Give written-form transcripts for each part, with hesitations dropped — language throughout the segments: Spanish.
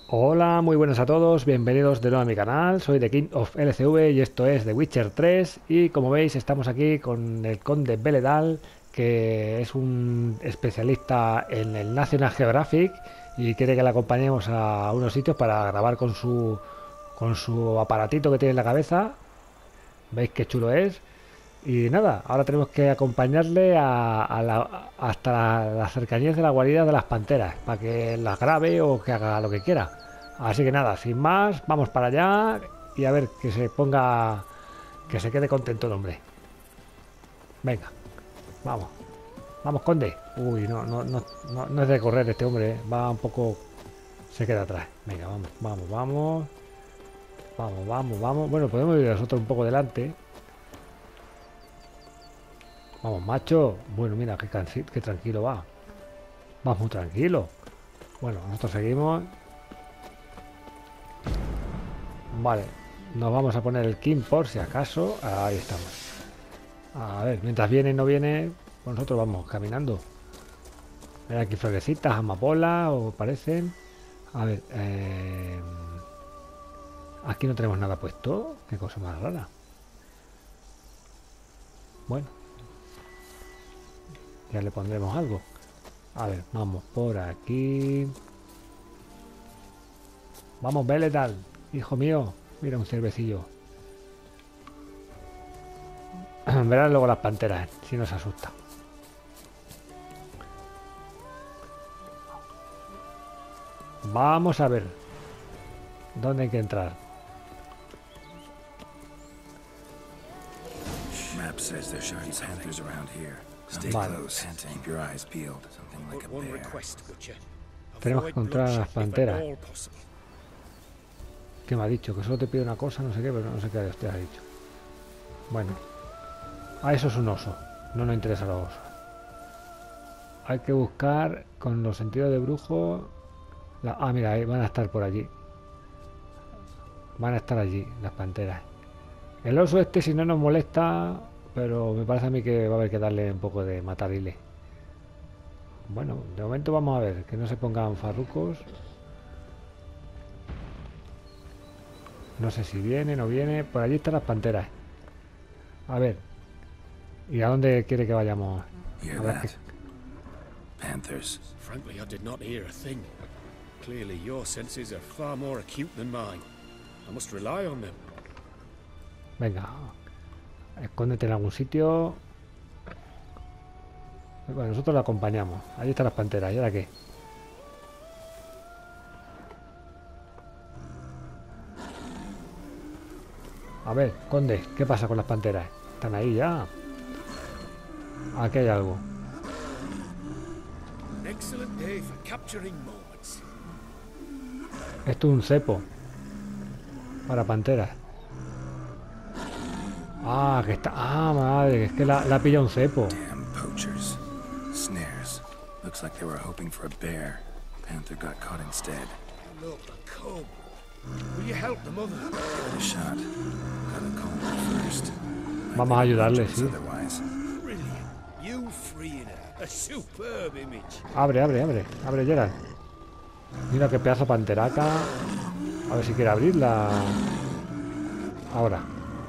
Hola, muy buenas a todos, bienvenidos de nuevo a mi canal, soy The King of LCV y esto es The Witcher 3 y como veis estamos aquí con el conde Beledal, que es un especialista en el National Geographic y quiere que le acompañemos a unos sitios para grabar con su aparatito que tiene en la cabeza. Veis qué chulo es. Y nada, ahora tenemos que acompañarle hasta las cercanías de la guarida de las panteras, para que las grabe o que haga lo que quiera. Así que nada, sin más, vamos para allá y a ver que se ponga, que se quede contento el hombre. Venga, vamos, vamos, conde. Uy, no es de correr este hombre, va un poco, se queda atrás. Venga, vamos, vamos, vamos, vamos, vamos, vamos. Bueno, podemos ir nosotros un poco delante. Vamos, macho. Bueno, mira, qué tranquilo va. Vamos muy tranquilo. Bueno, nosotros seguimos. Vale, nos vamos a poner el King por si acaso. Ahí estamos. A ver, mientras viene y no viene, pues nosotros vamos caminando. Hay aquí florecitas, amapolas, o parecen. A ver, aquí no tenemos nada puesto. Qué cosa más rara. Bueno, ya le pondremos algo. A ver, vamos por aquí. Vamos, Beletal, hijo mío. Mira un cervecillo. Verán luego las panteras, si nos asusta. Vamos a ver dónde hay que entrar. Map says there should be panthers around here. Stay Vale. close. Keep your eyes peeled. Something like a One bear. request, Butcher. Tenemos que Avoid encontrar a las bloodshed, if at panteras. all possible. ¿Qué me ha dicho? Que solo te pide una cosa, no sé qué, pero no sé qué te ha dicho. Bueno. Ah, eso es un oso. No nos interesa los osos. Hay que buscar con los sentidos de brujo. Ah, mira, ahí van a estar por allí. Van a estar allí, las panteras. El oso este, si no nos molesta, pero me parece a mí que va a haber que darle un poco de matarile. Bueno, de momento vamos a ver, que no se pongan farrucos. No sé si viene, no viene. Por allí están las panteras. A ver. ¿Y a dónde quiere que vayamos? Hear A ver that? Panthers. Frankly, I did not hear a thing. Clearly, your senses are far more acute than mine. I must rely on them. Venga. Escóndete en algún sitio. Bueno, nosotros la acompañamos. Ahí están las panteras. ¿Y ahora qué? A ver, conde, ¿qué pasa con las panteras? Están ahí ya. Aquí hay algo. An excellent day for capturing moments. Esto es un cepo. Para panteras. Ah, que está. Ah, madre, es que la pilla un cepo. Damn poachers. Snares. Looks like they were hoping for a bear. Panther got caught instead. Look, a cub. Will you help the mother? Give it a shot. Gotta calm her first. Vamos a ayudarle, Choice sí. Otherwise. Brilliant. You freeing her. A superb image. Abre, abre, abre. Abre, Gerard. Mira qué pedazo de panteraca. A ver si quiere abrirla. Ahora.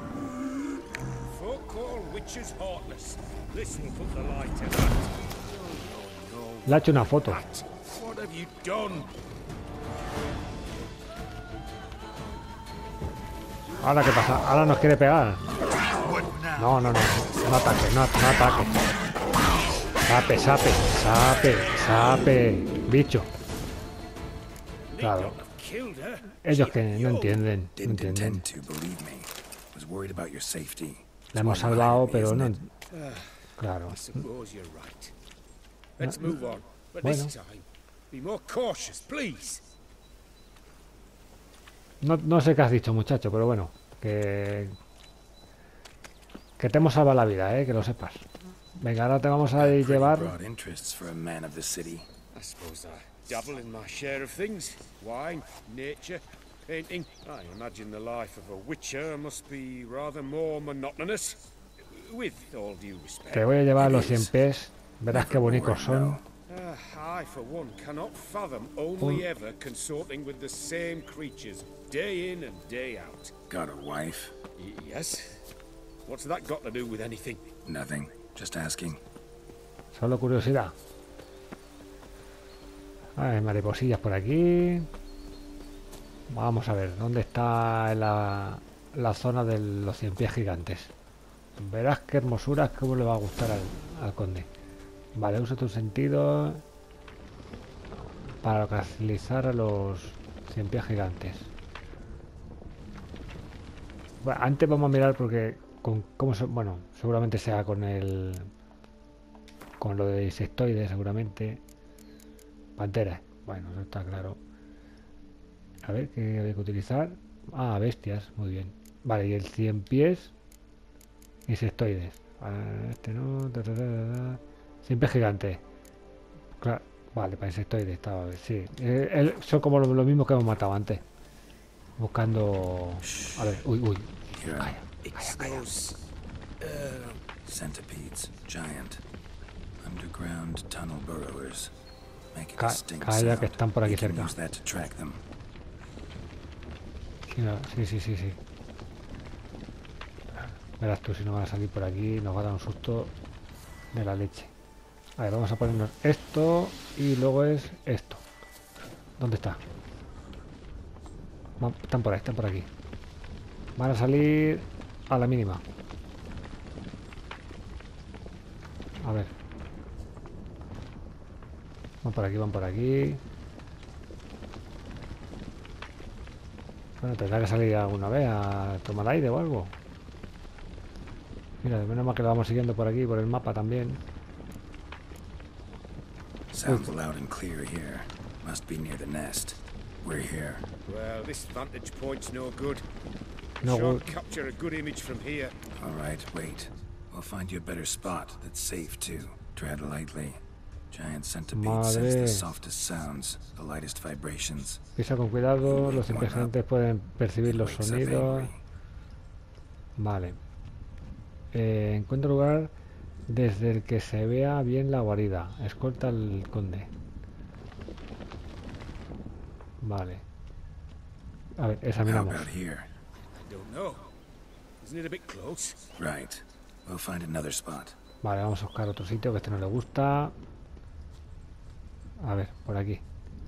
Folk call witches heartless. This will put the light to that. Le ha hecho una foto. What have you done? Ahora qué pasa. Ahora nos quiere pegar. No, no, no. No ataque, no ataque. Sape, sape, sape, sape. Bicho. Claro. Killed her. Ellos que no entienden. No Didn't entienden. intend to, believe me. Was worried about your safety. La hemos That's why you salvado, hired me, pero isn't no. it? Claro. I suppose you're right. Let's move on. But Bueno. this time, be more cautious, please. No sé qué has dicho, muchacho, pero bueno. Que te hemos salvado la vida, que lo sepas. Venga, ahora te vamos a Pretty llevar. broad interests for a man of the city. I suppose I dabble in my share of things. Wine, nature, painting. I imagine the life of a witcher must be rather more monotonous. With all due respect. Te voy a llevar los 100 pies. Verás qué Never bonitos bored, son. no. I, for one, cannot fathom only ever consorting with the same creatures, day in and day out. Got a wife? Yes? What's that got to do with anything? Nothing. Just asking. Solo curiosidad. Hay mariposillas por aquí. Vamos a ver, ¿dónde está la zona de los 100 pies gigantes? Verás qué hermosura, cómo le va a gustar al conde. Vale, usa tus sentidos para localizar a los 100 pies gigantes. Bueno, antes vamos a mirar porque bueno, seguramente sea con lo de insectoides, seguramente. Panteras, bueno, eso está claro. A ver, ¿qué hay que utilizar? Ah, bestias, muy bien. Vale, y el 100 pies insectoides. Este no. 100 pies gigante. Claro, vale, para insectoides estaba. Sí, son como lo mismo que hemos matado antes. Buscando. A ver, uy. Calla. Those, Centipedes, giant. Underground tunnel burrowers. Make a Calla, distinct que están por aquí sound. We can cerca. use that to track them. Sí. Verás tú si no van a salir por aquí, nos va a dar un susto de la leche. A ver, vamos a ponernos esto y luego es esto. ¿Dónde está? Están por aquí. Van a salir a la mínima. A ver. Van por aquí. Bueno, tendrá que salir alguna vez a tomar aire o algo. Mira, de menos mal que lo vamos siguiendo por aquí, por el mapa también. Sounds loud and clear here. Must be near the nest. We're here. well, this vantage point's no good. No Sure good. capture a good image from here. All right, wait. We'll find you a better spot that's safe too. Tread lightly. Giant centipede sense Madre. the softest sounds, the lightest vibrations. Pisa con cuidado, los inteligentes pueden percibir los Wakes up sonidos. angry. Vale. Encuentra lugar desde el que se vea bien la guarida. Escolta al conde. Vale. A ver, How examinamos. about here? I don't know. Isn't it a bit close? Right. We'll find another spot. Vale, vamos a buscar otro sitio que este no le gusta. A ver, por aquí.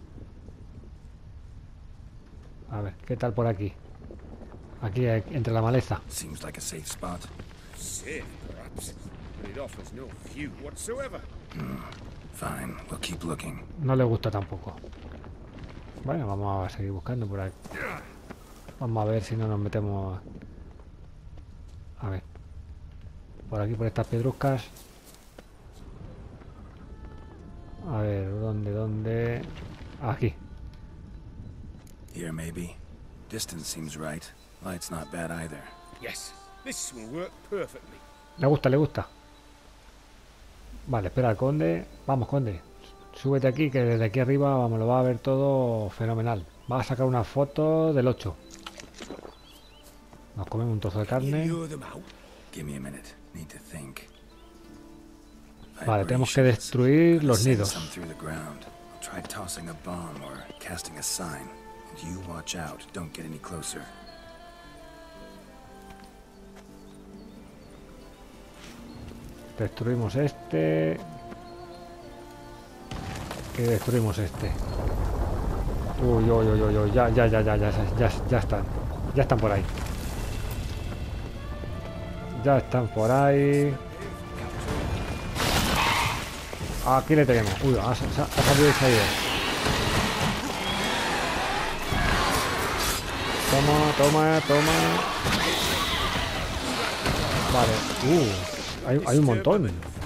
A ver, ¿qué tal por aquí? Aquí, entre la maleza. Seems like a safe spot. Safe, perhaps, but it offers no view whatsoever. Fine. We'll keep looking. No le gusta tampoco. Bueno, vamos a seguir buscando por aquí. Vamos a ver si no nos metemos. A ver. Por aquí, por estas pedruscas. A ver, ¿dónde? Aquí. Here, maybe. Distance seems right. Light's not bad either. Yes, this will work perfectly. Le gusta. Vale, espera al conde. Vamos, conde. Súbete aquí, que desde aquí arriba vamos, lo va a ver todo fenomenal. Va a sacar una foto del 8. Nos comemos un trozo de You carne. lure them out? Give me a minute. Need to think. Vale, tenemos que Vibrations. destruir los Send nidos. some through the ground. I'll try tossing a bomb or casting a sign. And you watch out. Don't get any closer. Destruimos este. Y destruimos este. Uy, ya están. Ya están por ahí. Ya están por ahí. Aquí le tenemos. Uy, ha salido y se ha ido. Toma. Vale. Hay un montón.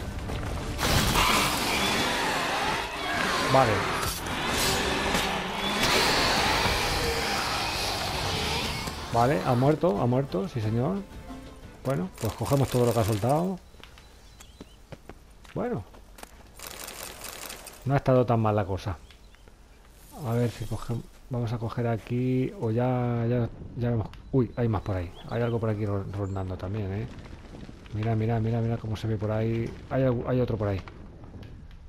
Vale. Vale, ha muerto, sí señor. Bueno, pues cogemos todo lo que ha soltado. Bueno. No ha estado tan mal la cosa. A ver si cogemos. Vamos a coger aquí. O ya vemos. Uy, hay más por ahí. Hay algo por aquí rondando también, ¿eh? Mira cómo se ve por ahí. Hay otro por ahí.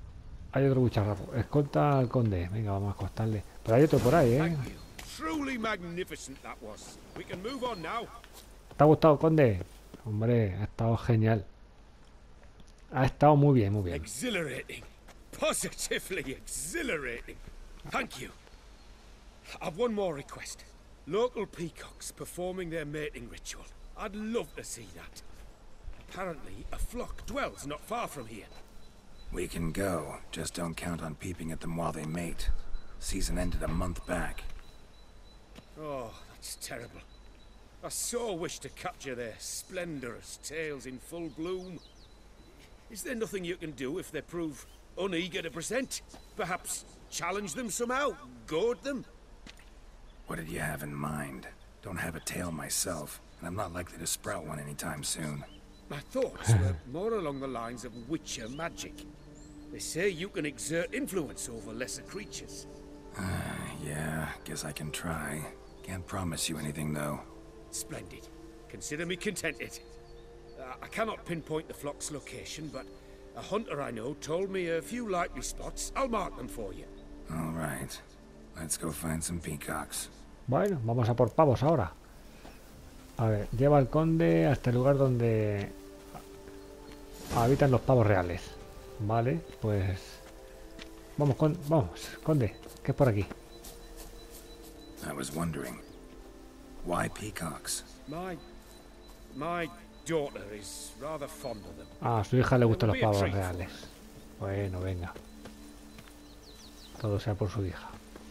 Hay otro bicharraco. Escolta al conde. Venga, vamos a acostarle. Pero hay otro por ahí, ¿eh? Thank you. Truly magnificent that was. We can move on now. ¿Te ha gustado, conde? Hombre, ha estado genial. Ha estado muy bien, muy bien. Exhilarating. Positively exhilarating. Thank you. I've one more request. Local peacocks performing their mating ritual. I'd love to see that. Apparently, a flock dwells not far from here. We can go. Just don't count on peeping at them while they mate. Season ended a month back. Oh, that's terrible. I so wish to capture their splendorous tails in full bloom. Is there nothing you can do if they prove uneager to present? Perhaps challenge them somehow? Goad them? What did you have in mind? Don't have a tail myself, and I'm not likely to sprout one anytime soon. My thoughts were more along the lines of witcher magic. They say you can exert influence over lesser creatures. Yeah, guess I can try. Can't promise you anything, though. Splendid. Consider me contented. I cannot pinpoint the flock's location, but a hunter I know told me a few likely spots. I'll mark them for you. All right. Let's go find some peacocks. Bueno, vamos a por pavos ahora. A ver, lleva al conde hasta el lugar donde habitan los pavos reales. Vale, pues... Vamos, conde, que es por aquí. I was wondering, why peacocks? My daughter is rather fond of them. Ah, a su hija le gustan los pavos reales. Bueno, venga. Todo sea por su hija.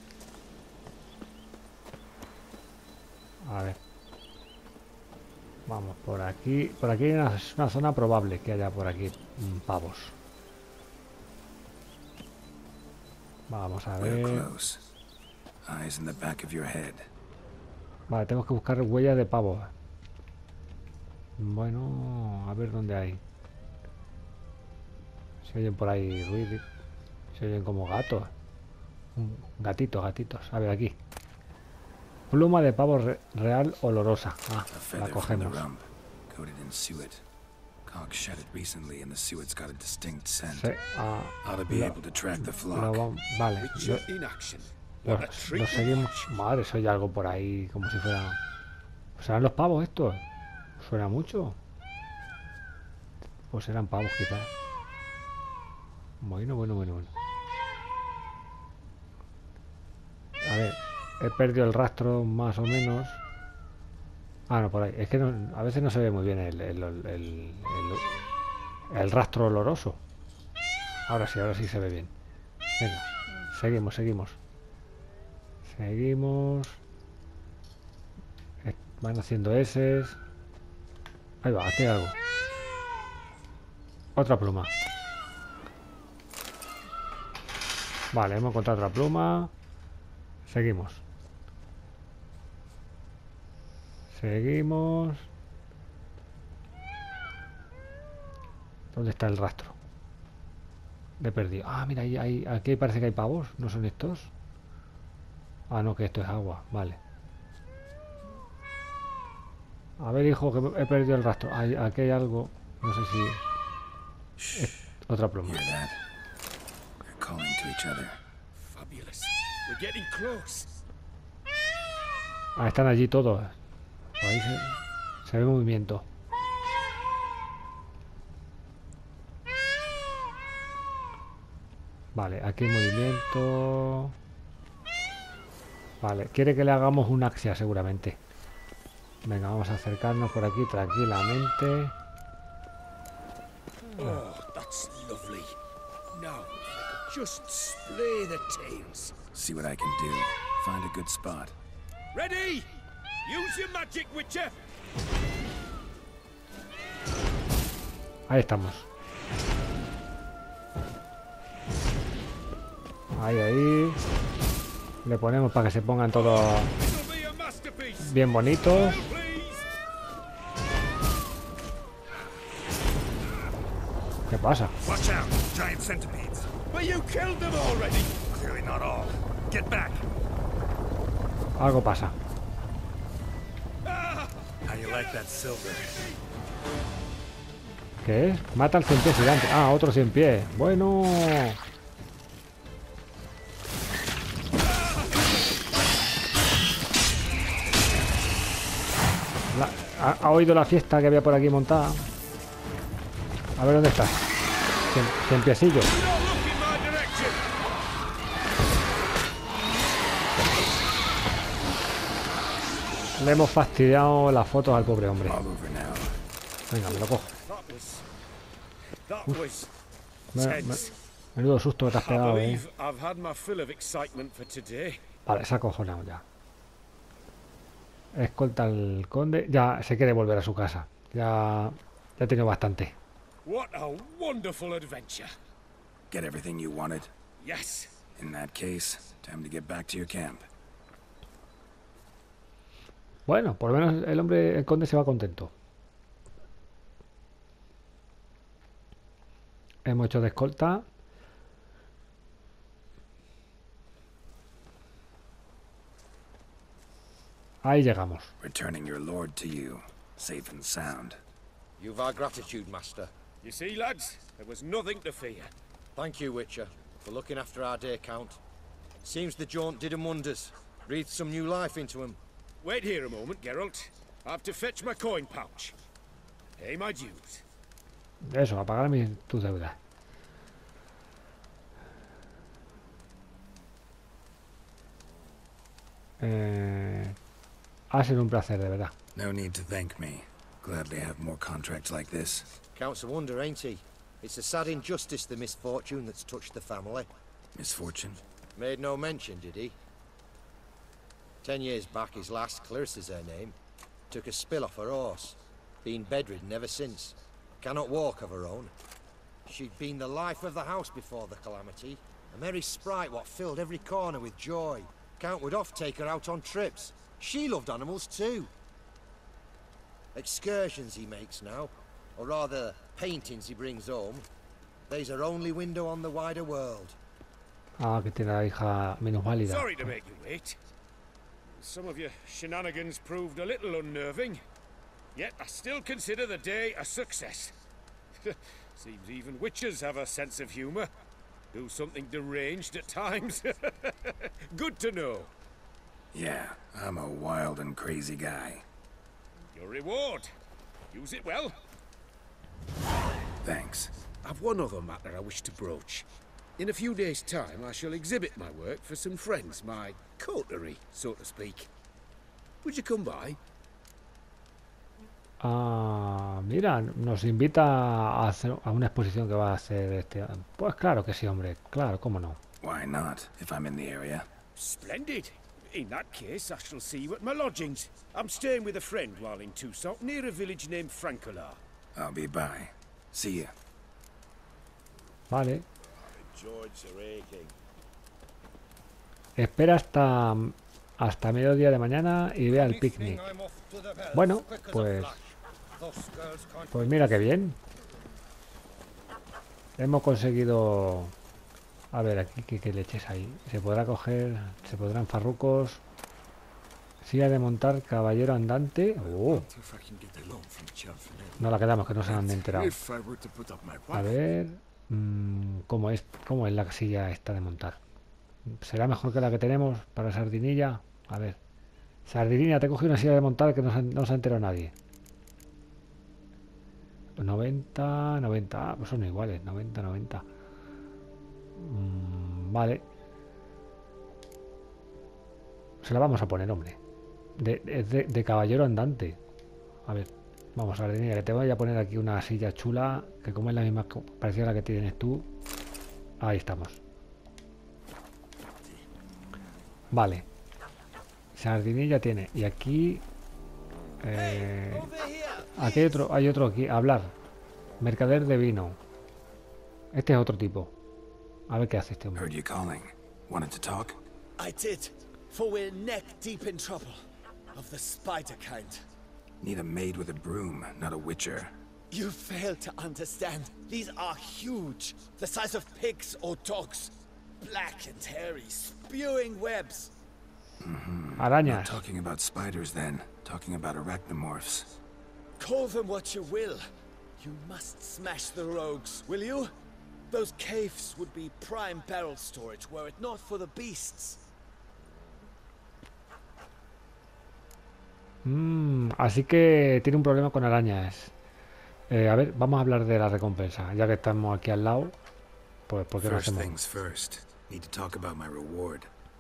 A ver. Vamos por aquí. Por aquí hay una zona probable que haya por aquí pavos. Vamos a We're ver. close. Eyes in the back of your head. Vale, tenemos que buscar huellas de pavos. Bueno, a ver dónde hay. Se oyen por ahí ruidos. Se oyen como gatos. Gatitos. A ver, aquí. Pluma de pavo real olorosa. Ah, A la feather from the cogemos. rump, coated in suet. Cock shed it recently, and the suet's got a distinct scent. Sí, ah, Ought to be able to track the flock. vale, Witcher in action. lo What a treat to seguimos. watch. Madre, se oye algo por ahí como si fuera... ¿Serán los pavos estos? ¿Suena mucho? Pues serán pavos quizás. Bueno. A ver, he perdido el rastro más o menos. Ah, no, por ahí. Es que a veces no se ve muy bien el rastro oloroso. Ahora sí se ve bien. Venga, seguimos. Van haciendo eses. Ahí va, aquí hay algo. Otra pluma. Vale, hemos encontrado otra pluma. Seguimos. ¿Dónde está el rastro? Le he perdido. Ah, mira, aquí parece que hay pavos. ¿No son estos? Ah, no, que esto es agua. Vale. A ver, hijo, que he perdido el rastro. Aquí hay algo. No sé si... otra pluma. Hear that? They're calling to each other. Fabulous. We're getting close. Ah, están allí todos. Por ahí se ve movimiento. Vale, aquí hay movimiento. Vale, quiere que le hagamos un axia seguramente. Venga, vamos a acercarnos por aquí tranquilamente. Oh, that's lovely. Now, if I could just splay the tails. See what I can do. Find a good spot. Ready? Use your magic, Witcher. Ahí estamos. Ahí. Le ponemos para que se pongan todos It'll be a masterpiece. bien bonitos. Please. ¿Qué pasa? Watch out! Giant centipedes. But you killed them already. Clearly not all. Get back! Algo pasa. How you like that silver? ¿Qué es? Mata al 100 pies gigante. Ah, otro 100 pies. Bueno. ha oído la fiesta que había por aquí montada. A ver dónde estás. Cien piecillo. Le hemos fastidiado las fotos al pobre hombre. Venga, me lo cojo. Menudo susto que te has pegado, Vale, se ha acojonado ya. Escolta al conde. Ya se quiere volver a su casa. Ya ha tenido bastante. What a wonderful adventure. Get everything you wanted? Yes. In that case, time to get back to your camp. Bueno, por lo menos el conde se va contento. Hemos hecho de escolta. Ahí llegamos. Returning your lord to you, safe and sound. You've our gratitude, master. You see, lads, there was nothing to fear. Thank you, Witcher, for looking after our day count. Seems the jaunt did 'em wonders. Breathed some new life into 'em. Wait here a moment, Geralt. I have to fetch my coin pouch. Pay my dues. Eso, a pagar tus deudas. Ha sido un placer, de verdad. No need to thank me. Gladly have more contracts like this. Count's a wonder, ain't he? It's a sad injustice, the misfortune that's touched the family. Misfortune? Made no mention, did he? 10 years back, his last, Clarissa's her name, took a spill off her horse. Been bedridden ever since. Cannot walk of her own. She'd been the life of the house before the calamity. A merry sprite what filled every corner with joy. Count would oft take her out on trips. She loved animals too. Excursions he makes now, or rather, paintings he brings home. They's her only window on the wider world. Ah, que tiene la hija minusválida. Sorry to make you wait. Some of your shenanigans proved a little unnerving. Yet I still consider the day a success. Seems even witches have a sense of humor. Do something deranged at times. Good to know. Yeah, I'm a wild and crazy guy. Your reward. Use it well. Thanks. I've one other matter I wish to broach. In a few days' time, I shall exhibit my work for some friends, my coterie, so to speak. Would you come by? Ah, mira, nos invita a hacer a una exposición que va a hacer este. Pues claro que sí, hombre. Claro, cómo no. Why not, if I'm in the area? Splendid. In that case, I shall see you at my lodgings. I'm staying with a friend while in Toussaint, near a village named Francolar. I'll be by. See ya. Vale. George aching. Espera hasta mediodía de mañana y ve al picnic. Bueno, pues mira qué bien. Hemos conseguido. A ver, aquí qué leches hay. Se podrá coger, se podrán farrucos. Silla de montar, caballero andante. No la quedamos, que no se han enterado. A ver, ¿cómo es la silla esta de montar? ¿Será mejor que la que tenemos para Sardinilla? A ver. Sardinilla, te he cogido una silla de montar que no se ha enterado nadie. 90, 90. Ah, pues son iguales. 90, 90. Vale. Se la vamos a poner, hombre. De caballero andante. A ver. Vamos, Sardinilla, que te voy a poner aquí una silla chula. Que como es la misma, parecida a la que tienes tú. Ahí estamos. Vale. Sardinilla tiene. Y aquí... aquí hay otro aquí. Hablar. Mercader de vino. Este es otro tipo. A ver qué hace este hombre. Heard you calling. Wanted to talk? I did, for we're neck deep in trouble. Of the spider kind. Need a maid with a broom, not a witcher. You fail to understand. These are huge. The size of pigs or dogs. Black and hairy, spewing webs. Arañas. Not talking about spiders then. Talking about arachnomorphs. Call them what you will. You must smash the rogues, will you? Those caves would be prime barrel storage were it not for the beasts. Así que tiene un problema con arañas. A ver, vamos a hablar de la recompensa. Ya que estamos aquí al lado, pues ¿por qué no First hacemos? things first. Need to talk about my reward.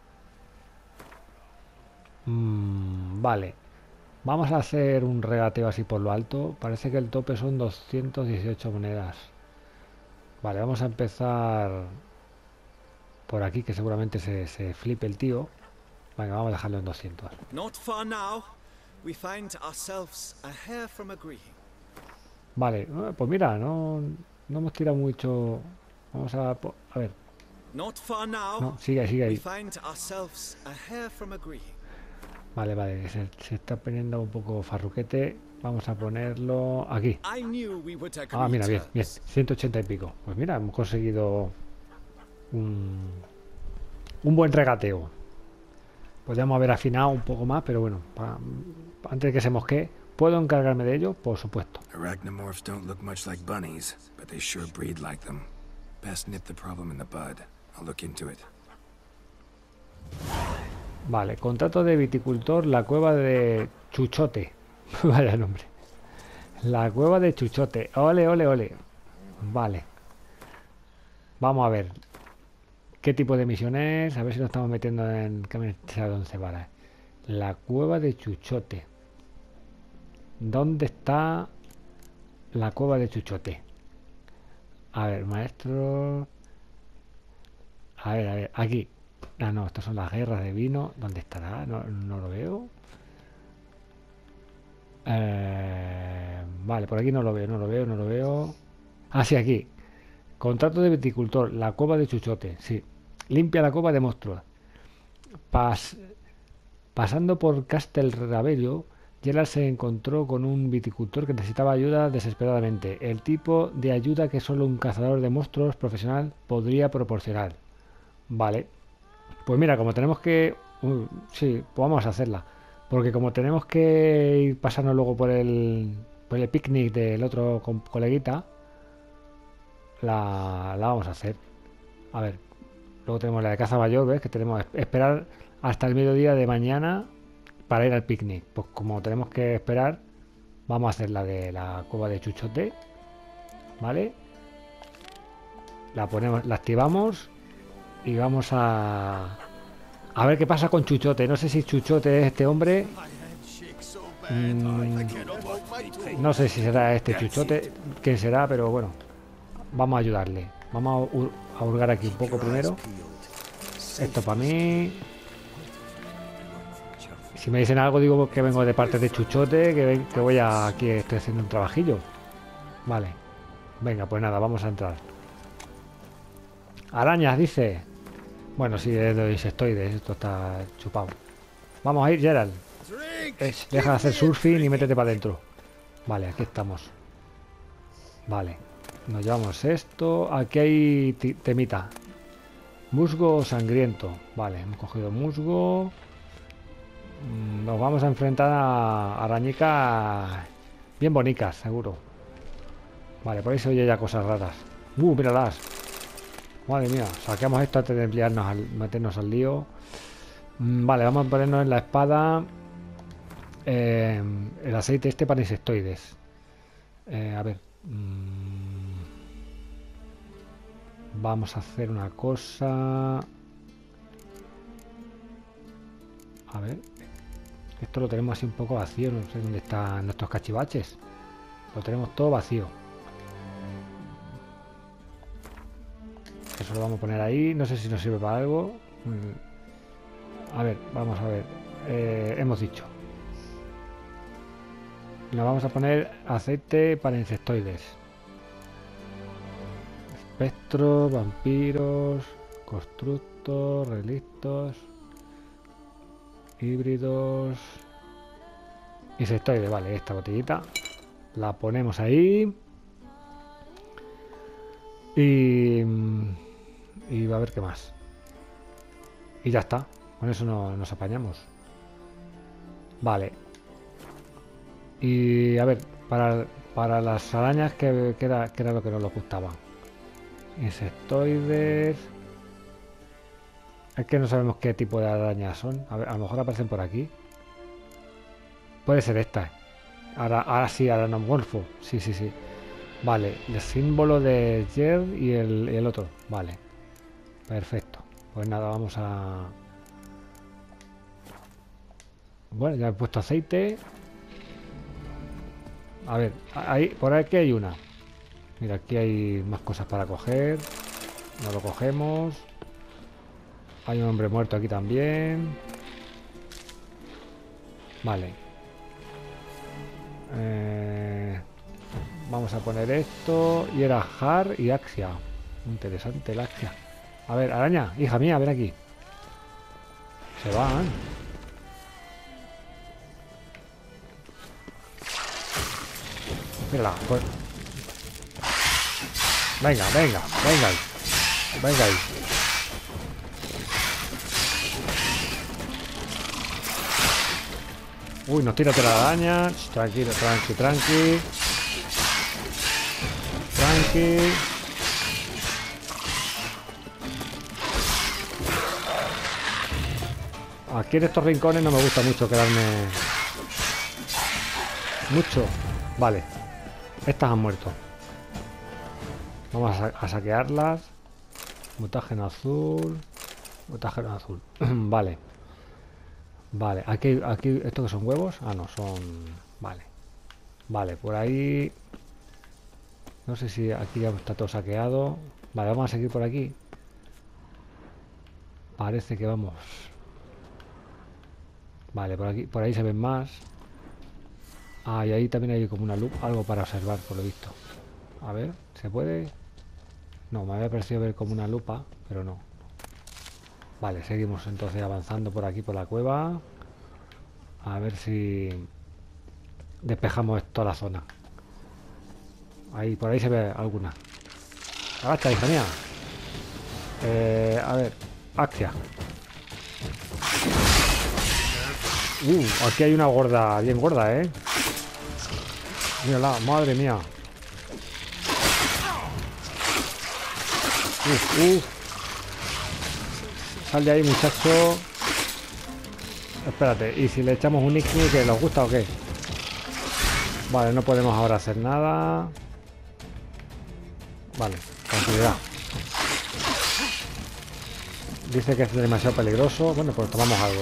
Vale. Vamos a hacer un regateo así por lo alto. Parece que el tope son 218 monedas. Vale, vamos a empezar por aquí, que seguramente se flipe el tío. Venga, vamos a dejarlo en 200. Not far now, we find ourselves a hair from agreeing. Vale, pues mira, no hemos tirado mucho. Vamos a ver. Not far now, No, sigue we ahí. find ourselves a hair from agreeing. Vale, vale, se está poniendo un poco farruquete. Vamos a ponerlo aquí. I knew we would agree. Ah, mira, bien, bien. terms. 180 y pico. Pues mira, hemos conseguido un buen regateo. Podríamos haber afinado un poco más, pero bueno, antes de que se mosquee, ¿puedo encargarme de ello? Por supuesto. Arachnomorphs don't look much like bunnies, but they sure breed like them. Best nip the problem in the bud. I'll look into it. Vale, contrato de viticultor, la cueva de Chuchote. Vaya nombre. La cueva de Chuchote. Ole, ole, ole. Vale. Vamos a ver. ¿Qué tipo de misión es? A ver si nos estamos metiendo en camisa de 11 varas. La cueva de Chuchote. ¿Dónde está la cueva de Chuchote? A ver, maestro. A ver, aquí. Ah, no, estas son las guerras de vino. ¿Dónde estará? No lo veo. Vale, por aquí no lo veo. Ah, sí, aquí. Contrato de viticultor, la cueva de Chuchote. Sí. Limpia la cueva de monstruos. Pasando por Castel Ravello, Geralt se encontró con un viticultor que necesitaba ayuda desesperadamente. El tipo de ayuda que solo un cazador de monstruos profesional podría proporcionar. Vale. Pues mira, como tenemos que... sí, pues vamos a hacerla. Porque como tenemos que ir pasando luego por el picnic del otro coleguita, la vamos a hacer. A ver, luego tenemos la de caza mayor, ¿ves? Que tenemos que esperar hasta el mediodía de mañana para ir al picnic. Pues como tenemos que esperar, vamos a hacer la de la cueva de Chuchote. ¿Vale? La ponemos, la activamos y vamos a ver qué pasa con Chuchote. No sé si Chuchote es este hombre. No sé si será este Chuchote, quién será, pero bueno, vamos a ayudarle. Vamos a hurgar aquí un poco primero. Esto para mí. Si me dicen algo, digo que vengo de parte de Chuchote, que voy aquí, estoy haciendo un trabajillo. Vale. Venga, pues nada, vamos a entrar. Arañas, dice. Bueno, sí, es de insectoides, esto está chupado. Vamos a ir, Geralt. Deja de hacer surfing y métete para adentro. Vale, aquí estamos. Vale, nos llevamos esto. Aquí hay temita. Musgo sangriento. Vale, hemos cogido musgo. Nos vamos a enfrentar a arañicas bien bonitas, seguro. Vale, por ahí se oye ya cosas raras. Míralas. Madre mía, saquemos esto antes de emplearnos meternos al lío. Vale, vamos a ponernos en la espada el aceite este para insectoides. A ver. Vamos a hacer una cosa. A ver. Esto lo tenemos así un poco vacío. No sé dónde están nuestros cachivaches. Lo tenemos todo vacío. Eso lo vamos a poner ahí. No sé si nos sirve para algo. A ver, vamos a ver. Hemos dicho. Nos vamos a poner aceite para insectoides. Espectros, vampiros, constructos, relictos, híbridos, insectoides. Vale, esta botellita la ponemos ahí. Y va a ver qué más. Y ya está. Con eso nos apañamos. Vale. Y a ver, para las arañas, que era lo que nos gustaba. Insectoides. Es que no sabemos qué tipo de arañas son. A ver, a lo mejor aparecen por aquí. Puede ser esta. Ahora sí, aranomorfo. Sí, sí, sí. Vale, el símbolo de Jer y el otro. Vale. Perfecto. Pues nada, vamos a... Bueno, ya he puesto aceite. A ver, ahí, por aquí hay una. Mira, aquí hay más cosas para coger. No lo cogemos. Hay un hombre muerto aquí también. Vale. Vamos a poner esto. Y era Har y Axia. Interesante el Axia. A ver, araña, hija mía, ven aquí. Se van. Mírala, pues. Venga, venga, venga ahí. Venga ahí. Uy, nos tira la araña. Tranquilo, tranqui, tranqui. Tranqui. Aquí en estos rincones no me gusta mucho quedarme. Mucho. Vale. Estas han muerto. Vamos a saquearlas. Mutágeno azul. Mutágeno azul. Vale. Vale. Aquí, ¿esto que son huevos? Ah, no, son... Vale. Vale, por ahí... No sé si aquí ya está todo saqueado. Vale, vamos a seguir por aquí. Parece que vamos... Vale, por aquí, por ahí se ven más. Ah, y ahí también hay como una luz, algo para observar, por lo visto. A ver, ¿se puede? No, me había parecido ver como una lupa, pero no. Vale, seguimos entonces avanzando por aquí, por la cueva. A ver si despejamos toda la zona. Ahí, por ahí se ve alguna. Agacha, hija mía. A ver, Axia. Aquí hay una gorda, bien gorda, ¿eh? Mírala, madre mía. Sal de ahí, muchacho. Espérate, ¿y si le echamos un Igni que nos gusta o qué? Vale, no podemos ahora hacer nada. Vale, tranquilidad. Dice que es demasiado peligroso. Bueno, pues tomamos algo.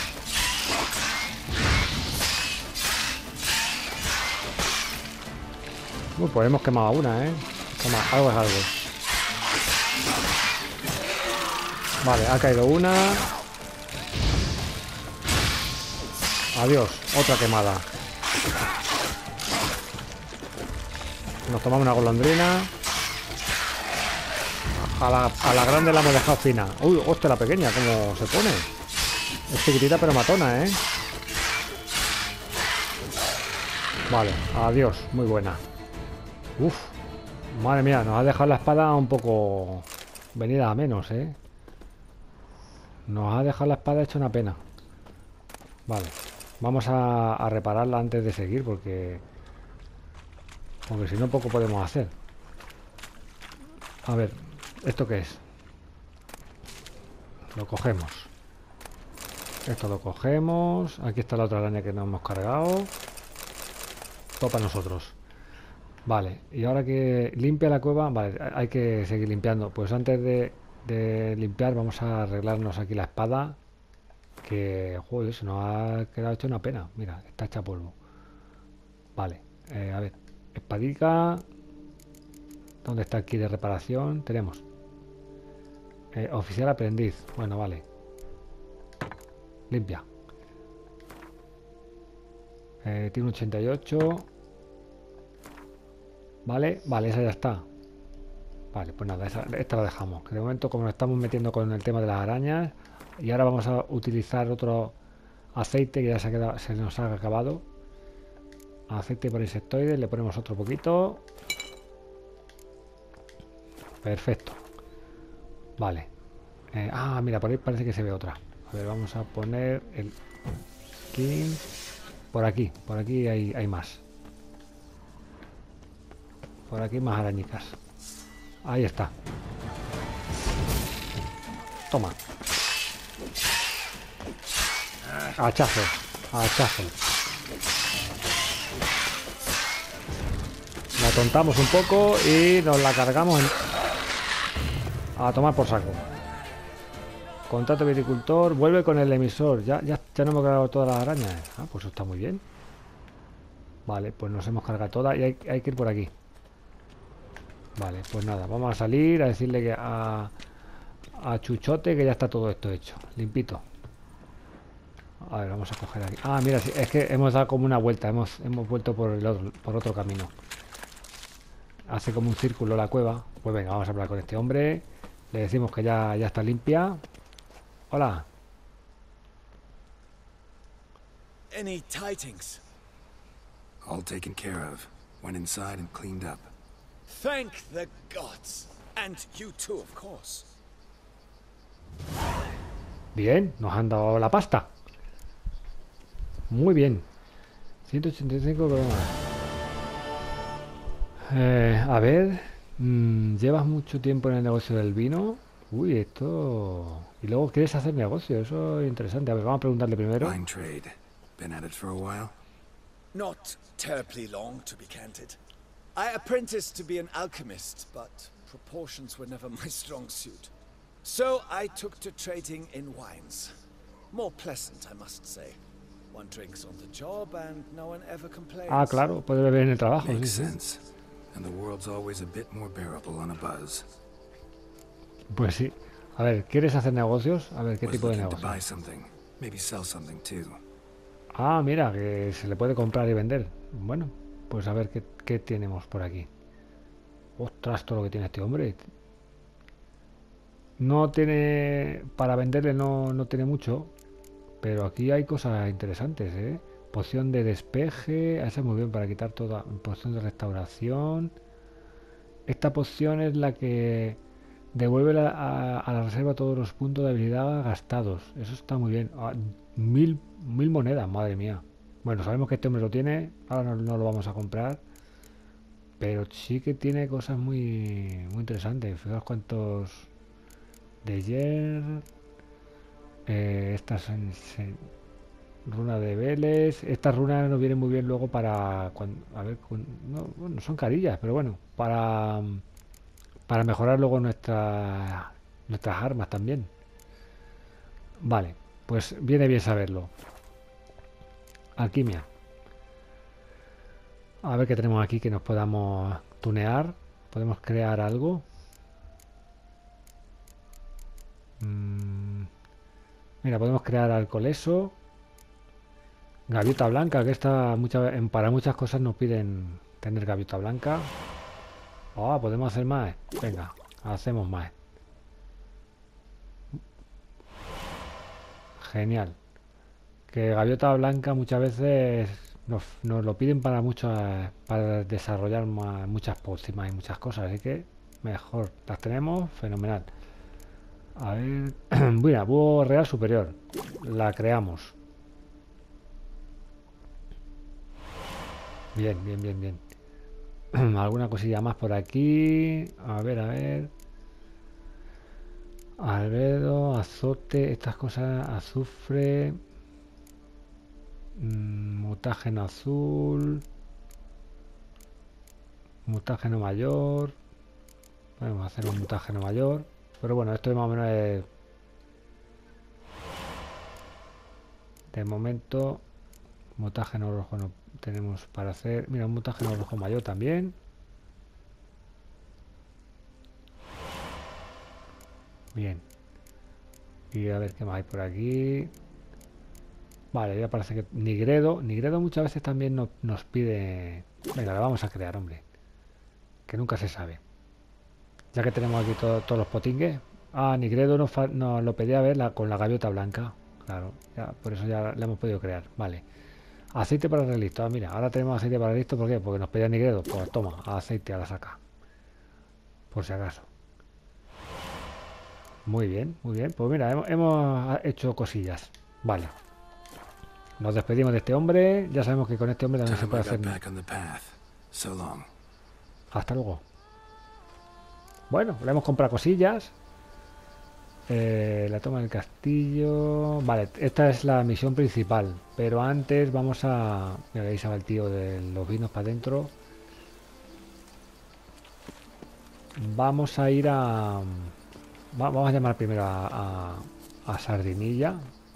Pues hemos quemado una, ¿eh? Toma, algo es algo. Vale, ha caído una. Adiós, otra quemada. Nos tomamos una golondrina. A la grande la hemos dejado fina. Uy, hostia, la pequeña, ¿cómo se pone? Es chiquitita pero matona, ¿eh? Vale, adiós, muy buena. Uf, madre mía, nos ha dejado la espada un poco venida a menos, ¿eh? Nos ha dejado la espada hecha una pena. Vale, vamos a repararla antes de seguir porque si no poco podemos hacer. A ver, ¿esto qué es? Lo cogemos. Esto lo cogemos. Aquí está la otra araña que nos hemos cargado. Todo para nosotros. Vale, y ahora que limpia la cueva, vale, hay que seguir limpiando. Pues antes de limpiar vamos a arreglarnos aquí la espada. Que, joder, se nos ha quedado hecho una pena. Mira, está hecha polvo. Vale, a ver, espadica. ¿Dónde está aquí de reparación? Tenemos oficial aprendiz. Bueno, vale. Limpia. Tiene un 88. Vale, vale, esa ya está. Vale, pues nada, esta la dejamos. Que de momento, como nos estamos metiendo con el tema de las arañas, y ahora vamos a utilizar otro aceite que ya se nos ha acabado. Aceite por insectoides, le ponemos otro poquito. Perfecto. Vale. Mira, por ahí parece que se ve otra. A ver, vamos a poner el skin. Por aquí hay más. Por aquí más arañicas. Ahí está. Toma. Hachazo. Hachazo. La tontamos un poco y nos la cargamos a tomar por saco. Contrato viticultor, vuelve con el emisor. Ya no hemos cargado todas las arañas. Ah, pues eso está muy bien. Vale, pues nos hemos cargado todas y hay que ir por aquí. Vale, pues nada, vamos a salir a decirle que a Chuchote que ya está todo esto hecho. Limpito. A ver, vamos a coger aquí. Ah, mira, sí, es que hemos dado como una vuelta. Hemos vuelto por otro camino. Hace como un círculo la cueva. Pues venga, vamos a hablar con este hombre. Le decimos que ya está limpia. Hola. Any tidings? All taken care of. Went inside and cleaned up. Thank the gods. And you too, of course. Bien, nos han dado la pasta. Muy bien. 185 cromas. A ver. ¿Llevas mucho tiempo en el negocio del vino? Uy, esto... Y luego quieres hacer negocio. Eso es interesante. A ver, vamos a preguntarle primero. Wine trade. Been at it for a while? Not terribly long, to be candid. I apprenticed to be an alchemist, but proportions were never my strong suit. So I took to trading in wines. More pleasant, I must say. One drinks on the job and no one ever complains. Ah, claro, puede beber en el trabajo. Makes Sí, sí. sense. And the world's always a bit more bearable on a buzz. Pues sí. A ver, ¿quieres hacer negocios? A ver, ¿qué Was tipo de looking to buy negocios? something. Maybe sell something too. Ah, mira, que se le puede comprar y vender. Bueno, pues a ver qué tenemos por aquí. Ostras, todo lo que tiene este hombre. No tiene... Para venderle no tiene mucho. Pero aquí hay cosas interesantes, ¿eh? Poción de despeje. Esa es muy bien para quitar toda... Poción de restauración. Esta poción es la que devuelve a la reserva todos los puntos de habilidad gastados. Eso está muy bien. 1000 monedas, madre mía. Bueno, sabemos que este hombre lo tiene. Ahora no lo vamos a comprar. Pero sí que tiene cosas muy interesantes. Fijaos cuántos... De ayer... estas son... Runa de Vélez. Estas runas nos vienen muy bien luego para... a ver, no, bueno, son carillas, pero bueno. Para mejorar luego nuestras armas también. Vale, pues viene bien saberlo. Alquimia. A ver qué tenemos aquí que nos podamos tunear. Podemos crear algo. Mira, podemos crear alcoholeso. Gaviota blanca, que esta para muchas cosas nos piden tener gaviota blanca. Oh, podemos hacer más. Venga, hacemos más. Genial. Que gaviota blanca muchas veces nos lo piden para desarrollar muchas pócimas y muchas cosas, así que mejor. Las tenemos, fenomenal. A ver, mira, búho real superior. La creamos. Bien, bien, bien, bien. Alguna cosilla más por aquí. A ver. Albedo, azote, estas cosas, azufre, mutágeno azul, mutágeno mayor. Podemos hacer un mutágeno mayor, pero bueno, esto más o menos es... De momento, mutágeno rojo no tenemos para hacer. Mira, un mutágeno rojo mayor también. Bien. Y a ver qué más hay por aquí. Vale, ya parece que Nigredo muchas veces también nos pide... Venga, la vamos a crear, hombre. Que nunca se sabe. Ya que tenemos aquí todos los potingues. Ah, Nigredo nos lo pedía a ver con la gaviota blanca. Claro, ya, por eso ya la hemos podido crear. Vale. Aceite para relisto. Ah, mira, ahora tenemos aceite para relisto. ¿Por qué? Porque nos pedía Nigredo. Pues toma, aceite a la saca. Por si acaso. Muy bien, muy bien. Pues mira, hemos hecho cosillas. Vale. Nos despedimos de este hombre. Ya sabemos que con este hombre también se puede hacer... Hasta luego. Bueno, le hemos comprado cosillas. La toma del castillo. Vale, esta es la misión principal. Pero antes vamos a... Mira, ahí se va el tío de los vinos para adentro. Vamos a ir a... Vamos a llamar primero a Sardinilla.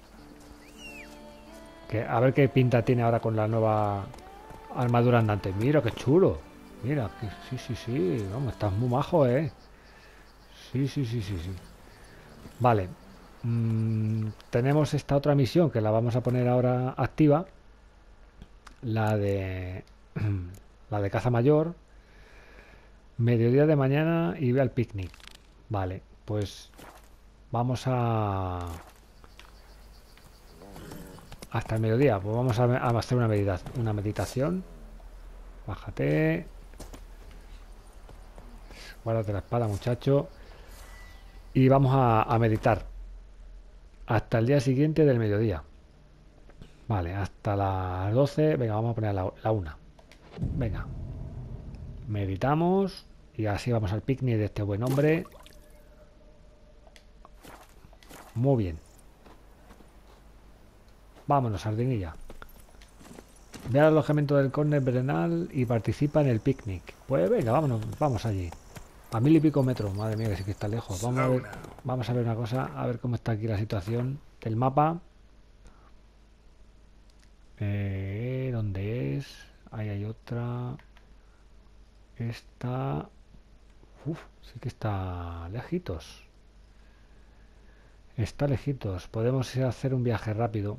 Que, a ver qué pinta tiene ahora con la nueva armadura andante. Mira, qué chulo. Mira, sí, sí, sí. Vamos, estás muy majo, ¿eh? Sí, sí, sí, sí, sí. Vale. Tenemos esta otra misión que la vamos a poner ahora activa. La de... la de caza mayor. Mediodía de mañana y ve al picnic. Vale, pues vamos a... hasta el mediodía. Pues vamos a hacer una meditación. Bájate. Guárdate la espada, muchacho. Y vamos a meditar. Hasta el día siguiente del mediodía. Vale, hasta las 12. Venga, vamos a poner la 1. Venga. Meditamos. Y así vamos al picnic de este buen hombre. Muy bien. Vámonos, Sardinilla. Ve al alojamiento del Conde Brenal y participa en el picnic. Pues venga, vámonos, vamos allí. A 1000 y pico metros. Madre mía, que sí que está lejos. Vamos a ver una cosa, a ver cómo está aquí la situación del mapa. ¿Dónde es? Ahí hay otra. Esta... Uf, sí que está lejitos. Está lejitos. Podemos hacer un viaje rápido.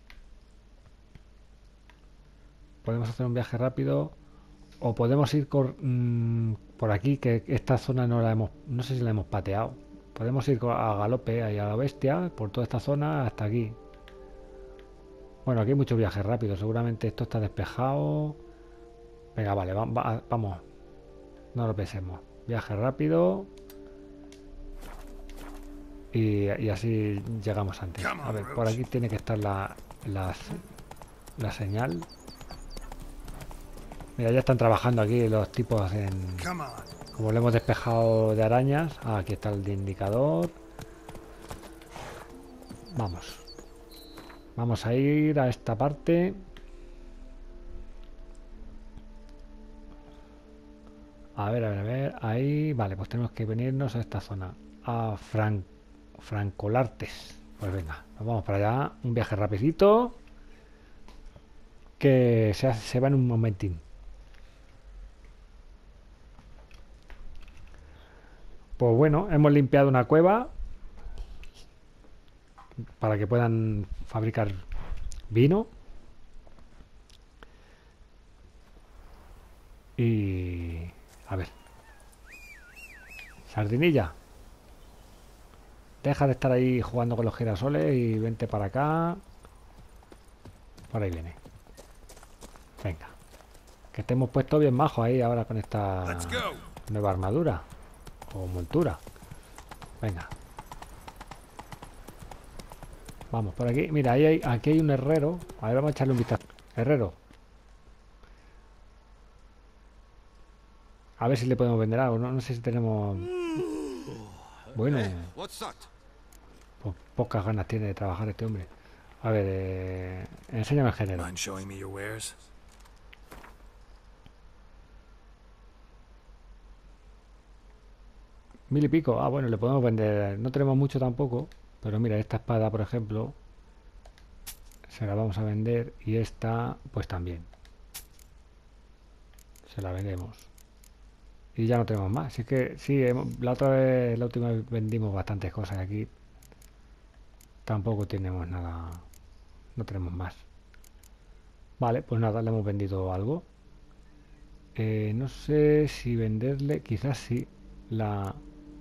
Podemos hacer un viaje rápido. O podemos ir por aquí, que esta zona no la hemos... no sé si la hemos pateado. Podemos ir a galope ahí a la bestia, por toda esta zona hasta aquí. Bueno, aquí hay muchos viajes rápidos. Seguramente esto está despejado. Venga, vale, vamos. No lo pensemos. Viaje rápido. Y así llegamos antes. A ver, por aquí tiene que estar la señal. Mira, ya están trabajando aquí los tipos en... Como lo hemos despejado de arañas. Aquí está el indicador. Vamos. Vamos a ir a esta parte. A ver. Ahí. Vale, pues tenemos que venirnos a esta zona. A Francolartes. Pues venga, nos vamos para allá. Un viaje rapidito. Que se va en un momentín. Pues bueno, hemos limpiado una cueva para que puedan fabricar vino. Y... a ver. Sardinilla. Deja de estar ahí jugando con los girasoles y vente para acá. Por ahí viene. Venga. Que te hemos puesto bien majo ahí ahora con esta nueva armadura. O montura. Venga. Vamos por aquí. Mira, aquí hay un herrero. A ver, vamos a echarle un vistazo. Herrero. A ver si le podemos vender algo. No sé si tenemos... Bueno. Pues pocas ganas tiene de trabajar este hombre. A ver, enséñame el género. Mind showing me your wares? Mil y pico. Ah, bueno, le podemos vender. No tenemos mucho tampoco. Pero mira, esta espada, por ejemplo, se la vamos a vender. Y esta, pues también. Se la vendemos. Y ya no tenemos más. Así que sí, la última vez vendimos bastantes cosas. Aquí tampoco tenemos nada. No tenemos más. Vale, pues nada, le hemos vendido algo. No sé si venderle. Quizás sí. La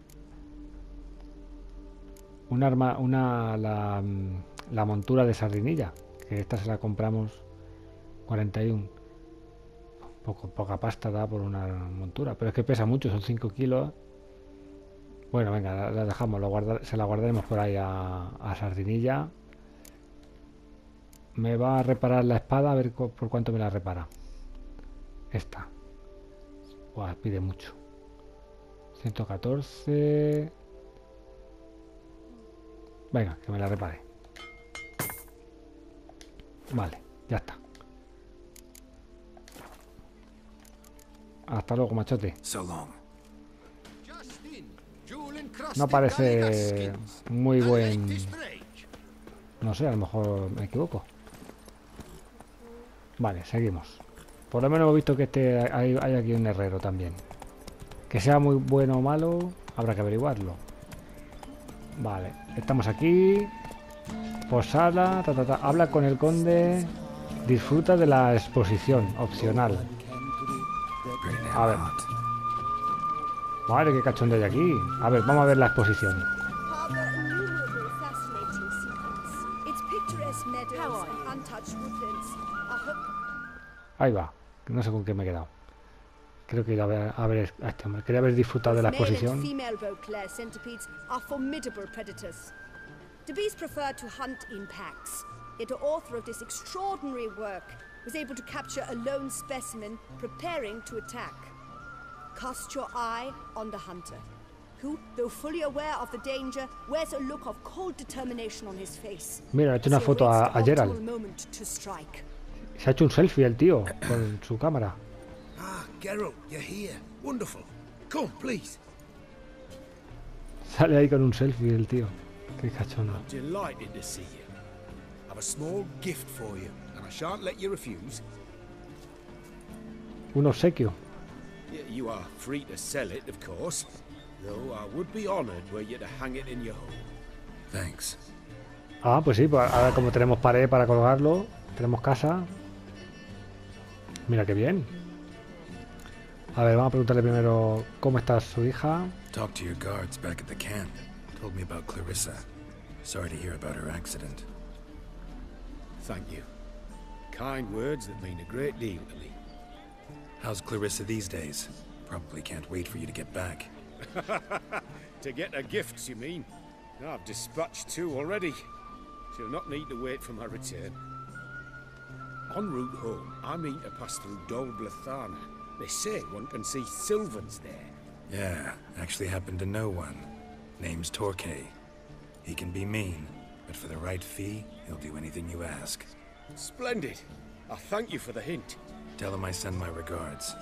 montura de Sardinilla, que esta se la compramos 41. Poca pasta da por una montura, pero es que pesa mucho, son 5 kilos. Bueno, venga, la dejamos, se la guardaremos por ahí a Sardinilla. Me va a reparar la espada, a ver por cuánto me la repara. Esta. Buah, pide mucho. 114. Venga, que me la repare. Vale, ya está. Hasta luego, machote. So long. No parece muy buen... No sé, a lo mejor me equivoco. Vale, seguimos. Por lo menos hemos visto que hay aquí un herrero también. Que sea muy bueno o malo, habrá que averiguarlo. Vale, estamos aquí. Posada, habla con el conde. Disfruta de la exposición, opcional. Pretty A ver. damn hot. Madre, qué cachondeo hay aquí. A ver, vamos a ver la exposición. Harbor innumerable fascinating secrets. Its picturesque meadows and untouched woodlands are Ahí va. No sé con qué me he quedado. Creo que ir a ver a este hombre. Quería haber disfrutado de la male and exposición. female Beauclair centipedes are formidable predators. The bees prefer to hunt in packs. Yet the author of this extraordinary work was able to capture a lone specimen preparing to attack. Cast your eye on the hunter, who, though fully aware of the danger, wears a look of cold determination on his face. Mira, he hecho una As he foto awaits a the Gerald. optimal moment to strike. Se ha hecho un selfie el tío con su cámara. Ah, Geralt, you're here. Wonderful. Come, please. Sale ahí con un selfie el tío. Qué cachondo. Delighted to see you. I've a small gift for you, and I shan't let you refuse. Un obsequio. You are free to sell it, of course, though I would be honoured were you to hang it in your home. Thanks. Ah, pues sí, pues ahora como tenemos pared para colgarlo, tenemos casa. Mira qué bien. A ver, vamos a preguntarle primero cómo está su hija. Talked to your guards back at the camp. Told me about Clarissa. Sorry to hear about her accident. Thank you. Kind words that mean a great deal to me. How's Clarissa these days? Probably can't wait for you to get back. To get her gifts, you mean? I've dispatched 2 already. She'll not need to wait for my return. En route home, I mean to pass through Dol Blathana. They say one can see Sylvans there. Yeah, actually happen to know one. Name's Torquay. He can be mean, but for the right fee, he'll do anything you ask. Splendid. I thank you for the hint. Tell him I send my regards.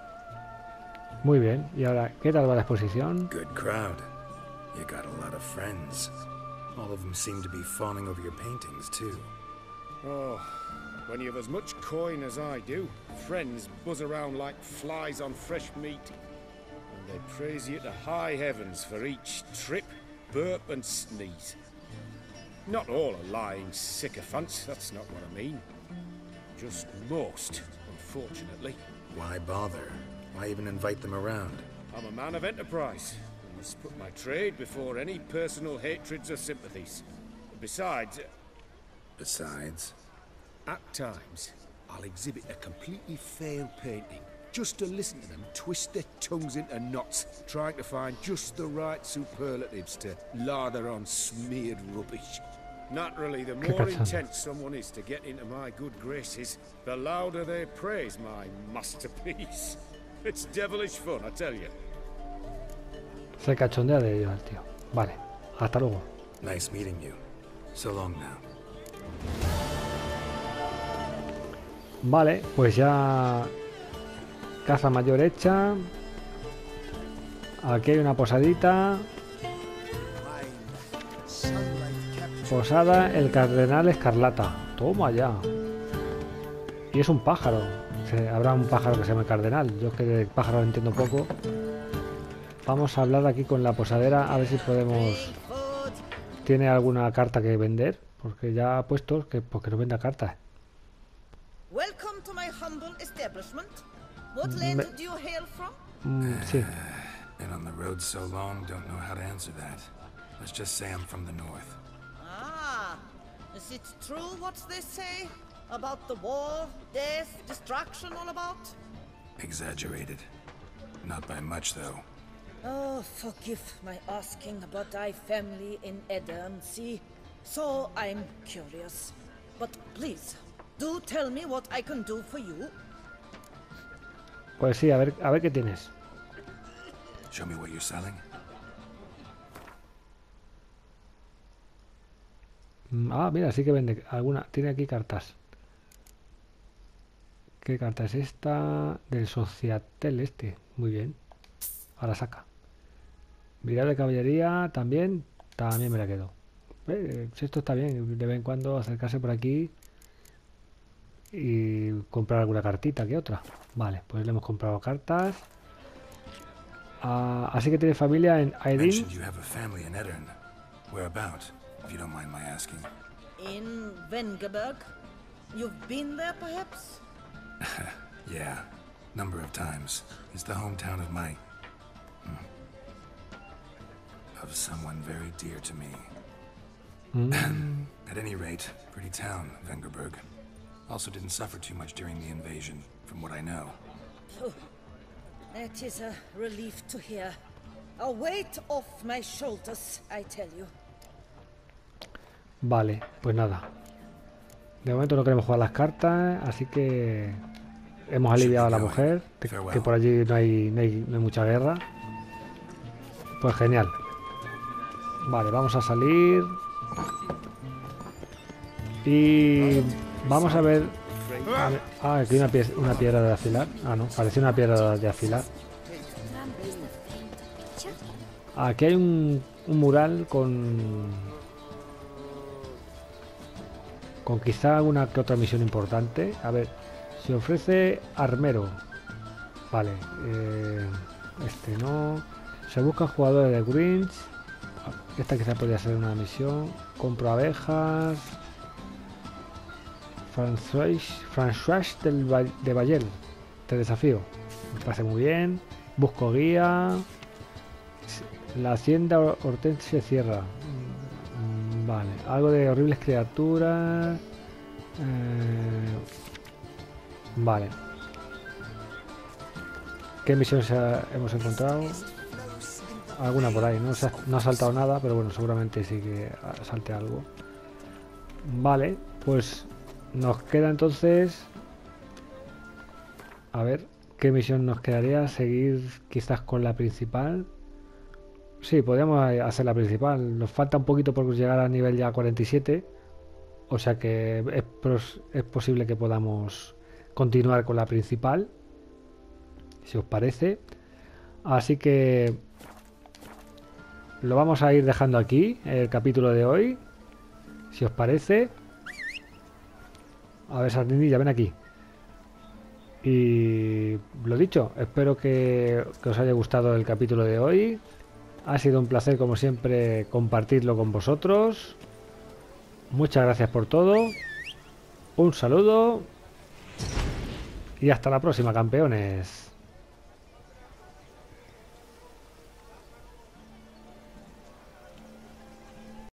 Muy bien. Y ahora, ¿qué tal va la exposición? Good crowd. You got a lot of friends. All of them seem to be fawning over your paintings, too. Oh, when you have as much coin as I do, friends buzz around like flies on fresh meat. And they praise you to high heavens for each trip, burp and sneeze. Not all are lying sycophants, that's not what I mean. Just most, unfortunately. Why bother? Why even invite them around? I'm a man of enterprise. I must put my trade before any personal hatreds or sympathies. Besides, Besides, at times, I'll exhibit a completely failed painting just to listen to them twist their tongues into knots, trying to find just the right superlatives to lather on smeared rubbish. Naturally, the more cachondo. intent someone is to get into my good graces, the louder they praise my masterpiece. It's devilish fun, I tell you. Se cachondea de ellos el tío. Vale, hasta luego. nice meeting you. So long now. Vale, pues ya casa mayor hecha. Aquí hay una posadita. Posada El Cardenal Escarlata. Toma ya. Y es un pájaro. Habrá un pájaro que se llama Cardenal. Yo es que de pájaro entiendo poco. Vamos a hablar aquí con la posadera a ver si podemos... ¿Tiene alguna carta que vender? Porque ya ha puesto que, pues que nos venda cartas. Welcome to my humble establishment. What land do you hail from? Sí. Been on the road so long, don't know how to answer that. Let's just say I'm from the north. Ah, is it true what they say about the war, death, destruction all about? Exaggerated. Not by much, though. Oh, forgive my asking about thy family in Edern, see? So I'm curious. But please, do tell me what I can do for you. Pues sí, a ver qué tienes. Show me what you're selling. Ah, mira, sí que vende alguna. Tiene aquí cartas. ¿Qué carta es esta? Del Sociatel este. Muy bien. Ahora saca. Virar de caballería también me la quedo. Si esto está bien, de vez en cuando acercarse por aquí y comprar alguna cartita que otra. Vale, pues le hemos comprado cartas. Así que tiene familia en Aydin. Mentioned you have a family in Edirn. Whereabouts, if you don't mind my asking? In Vengerberg? You've been there, perhaps? Yeah, number of times. It's the hometown of my... of someone very dear to me. At any rate, pretty town, Vengerberg. Also didn't suffer too much during the invasion, from what I know. Oh, that is a relief to hear. A weight off my shoulders, I tell you. Vale, pues nada. De momento no queremos jugar las cartas, así que hemos aliviado a la mujer, que por allí no hay mucha guerra. Pues genial. Vale, vamos a salir. Y vamos a ver... aquí hay una piedra de afilar. Ah, no, parece una piedra de afilar. Aquí hay un mural con quizá alguna que otra misión importante. A ver, se ofrece armero. Vale, este no. Se buscan jugadores de Grinch. Esta quizá podría ser una misión. Compro abejas. François de Bayel. Te desafío. Me parece muy bien. Busco guía. La hacienda Hortensia cierra. Vale. Algo de horribles criaturas. Vale. ¿Qué misiones hemos encontrado? Alguna por ahí. No ha saltado nada, pero bueno, seguramente sí que salte algo. Vale, pues nos queda entonces... A ver, ¿qué misión nos quedaría? Seguir quizás con la principal. Sí, podríamos hacer la principal. Nos falta un poquito por llegar al nivel ya 47. O sea que es posible que podamos continuar con la principal, si os parece. Así que lo vamos a ir dejando aquí, el capítulo de hoy, si os parece. A ver, Sardinilla, ven aquí. Y lo dicho, espero que os haya gustado el capítulo de hoy. Ha sido un placer, como siempre, compartirlo con vosotros. Muchas gracias por todo. Un saludo. Y hasta la próxima, campeones.